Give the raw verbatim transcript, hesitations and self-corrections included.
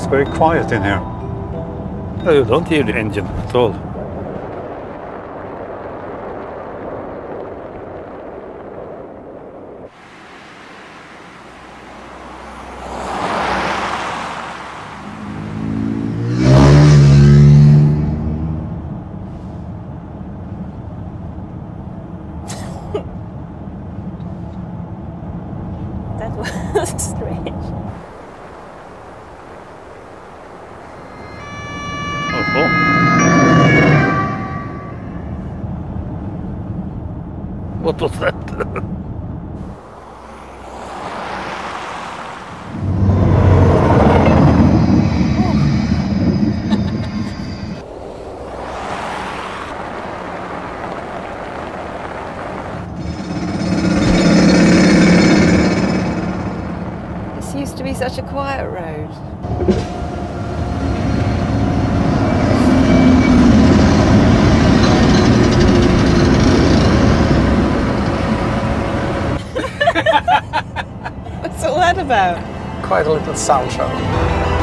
It's very quiet in here. I don't hear the engine at all. That was strange. Oh, oh. What was that? This used to be such a quiet road. What's all that about? Quite a little sound show.